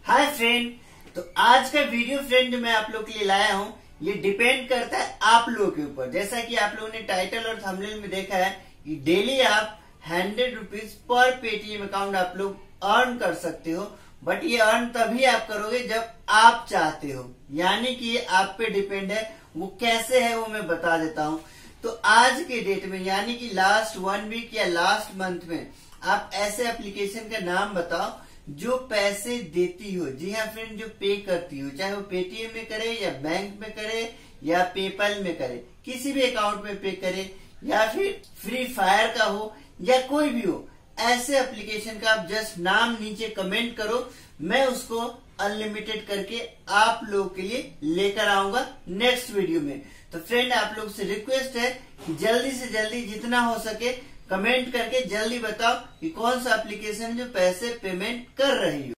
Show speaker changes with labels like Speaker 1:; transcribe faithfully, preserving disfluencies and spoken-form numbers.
Speaker 1: Hi friend. तो आज का वीडियो फ्रेंड जो मैं आप लोग के लिए लाया हूँ ये डिपेंड करता है आप लोगों के ऊपर। जैसा कि आप लोगों ने टाइटल और थंबनेल में देखा है कि डेली आप हंड्रेड रुपीज पर पेटीएम अकाउंट आप लोग अर्न कर सकते हो। बट ये अर्न तभी आप करोगे जब आप चाहते हो, यानी कि ये आप पे डिपेंड है। वो कैसे है वो मैं बता देता हूँ। तो आज के डेट में यानी कि लास्ट वन वीक या लास्ट मंथ में आप ऐसे एप्लीकेशन का नाम बताओ जो पैसे देती हो। जी हाँ फ्रेंड, जो पे करती हो, चाहे वो पेटीएम में करे या बैंक में करे या पेपल में करे, किसी भी अकाउंट में पे करे, या फिर फ्री फायर का हो या कोई भी हो, ऐसे एप्लीकेशन का आप जस्ट नाम नीचे कमेंट करो। मैं उसको अनलिमिटेड करके आप लोगों के लिए लेकर आऊंगा नेक्स्ट वीडियो में। तो फ्रेंड आप लोग से रिक्वेस्ट है कि जल्दी से जल्दी जितना हो सके कमेंट करके जल्दी बताओ कि कौन सा एप्लीकेशन जो पैसे पेमेंट कर रही हो।